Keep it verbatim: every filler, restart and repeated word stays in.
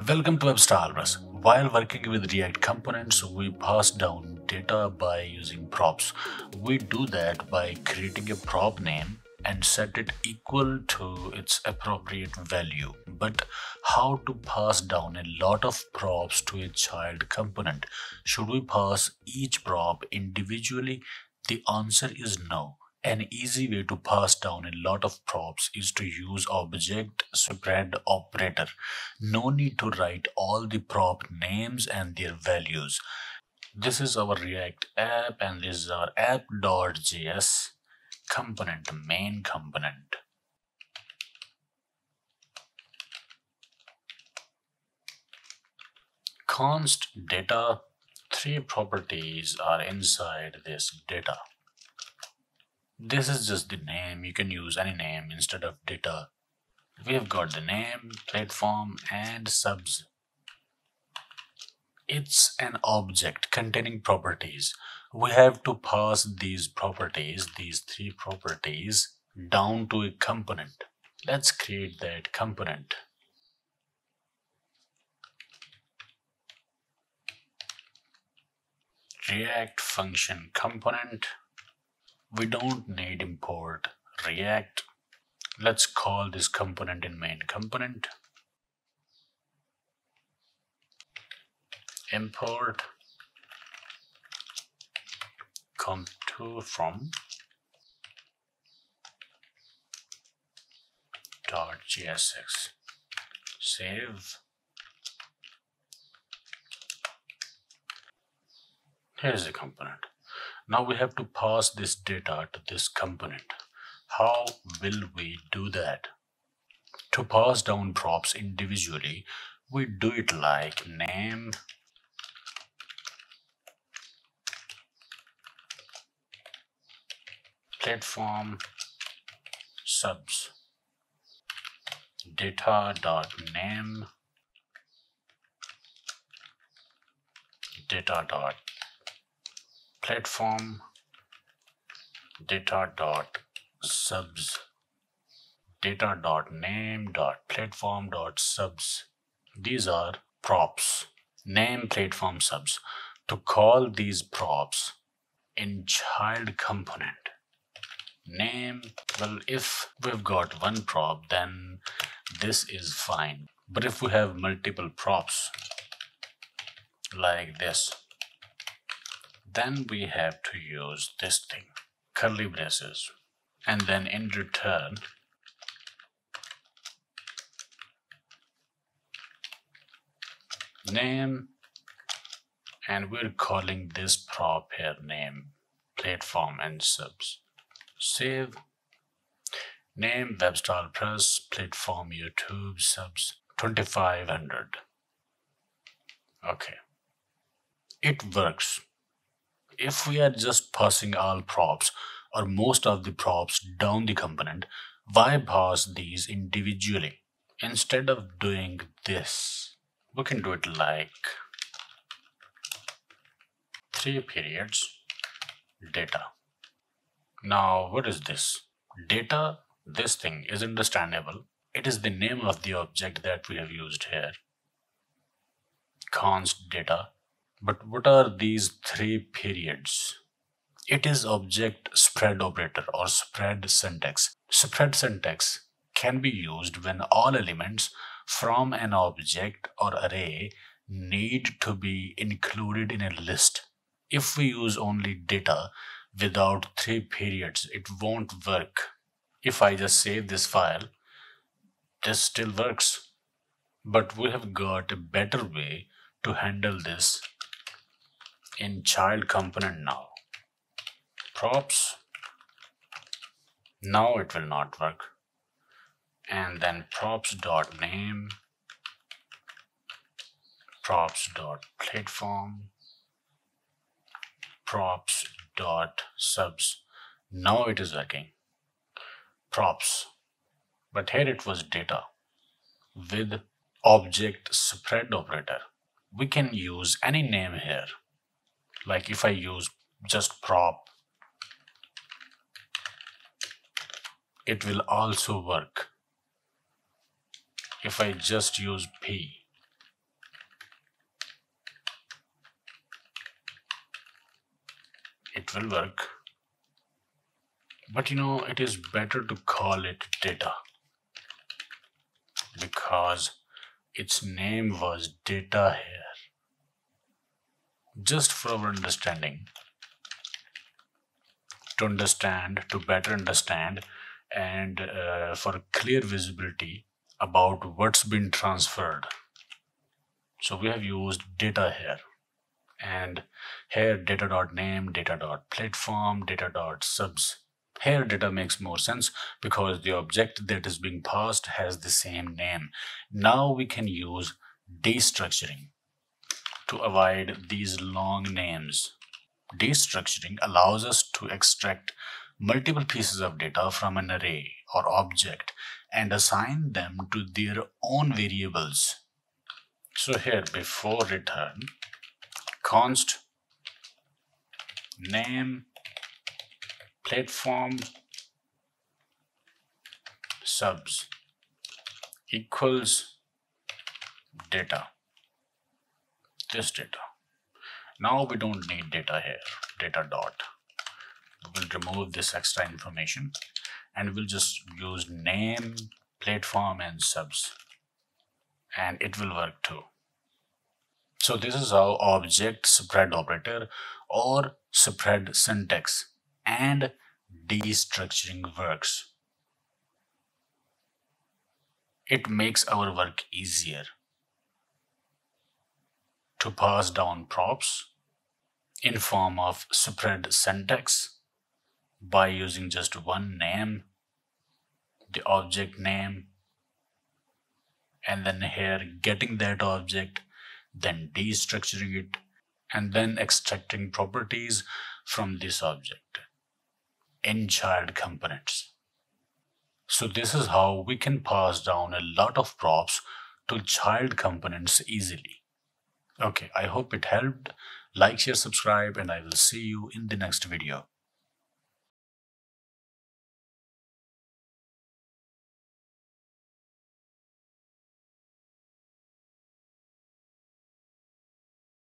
Welcome to WebStarBus. While working with React components, we pass down data by using props. We do that by creating a prop name and set it equal to its appropriate value. But how to pass down a lot of props to a child component? Should we pass each prop individually? The answer is no. An easy way to pass down a lot of props is to use object spread operator. No need to write all the prop names and their values. This is our React app and this is our app.js component, main component. Const data, three properties are inside this data. This is just the name. You can use any name instead of data. We have got the name, platform, and subs. It's an object containing properties. We have to pass these properties, these three properties, down to a component. Let's create that component. React function component. We don't need import React. Let's call this component in main component. Import comp2 from .jsx. Save. Here's the component. Now we have to pass this data to this component. How will we do that? To pass down props individually, we do it like name, platform, subs, data.name, data. Platform, data dot subs, data dot name dot platform dot subs. These are props, name, platform, subs. To call these props in child component, name, well, if we've got one prop, then this is fine. But if we have multiple props like this, then we have to use this thing, curly braces, and then in return name, and we're calling this prop here name, platform, and subs. Save. Name WebStar Press, platform YouTube, subs twenty-five hundred. Okay, it works. If we are just passing all props or most of the props down the component, why pass these individually? Instead of doing this, we can do it like three periods data. Now what is this? Data, this thing is understandable. It is the name of the object that we have used here. Const data. But what are these three periods? It is object spread operator or spread syntax. Spread syntax can be used when all elements from an object or array need to be included in a list. If we use only data without three periods, it won't work. If I just save this file, this still works. But we have got a better way to handle this in child component now. Props, now it will not work. And then props dot name, props dot platform, props dot subs. Now it is working. Props, but here it was data with object spread operator. We can use any name here. Like if I use just prop, it will also work. If I just use p, it will work. But you know, it is better to call it data because its name was data here. Just for our understanding, to understand, to better understand, and uh, for clear visibility about what's been transferred. So we have used data here, and here data.name, data.platform, data.subs. Here data makes more sense because the object that is being passed has the same name. Now we can use destructuring to avoid these long names. Destructuring allows us to extract multiple pieces of data from an array or object and assign them to their own variables. So here, before return, const name platform subs equals data, this data. Now we don't need data here, data dot. We'll remove this extra information and we'll just use name, platform and subs, and it will work too. So this is how object spread operator or spread syntax and destructuring works. It makes our work easier to pass down props in form of spread syntax by using just one name, the object name, and then here getting that object, then destructuring it, and then extracting properties from this object in child components. So this is how we can pass down a lot of props to child components easily. Okay, I hope it helped. Like, share, subscribe, and I will see you in the next video.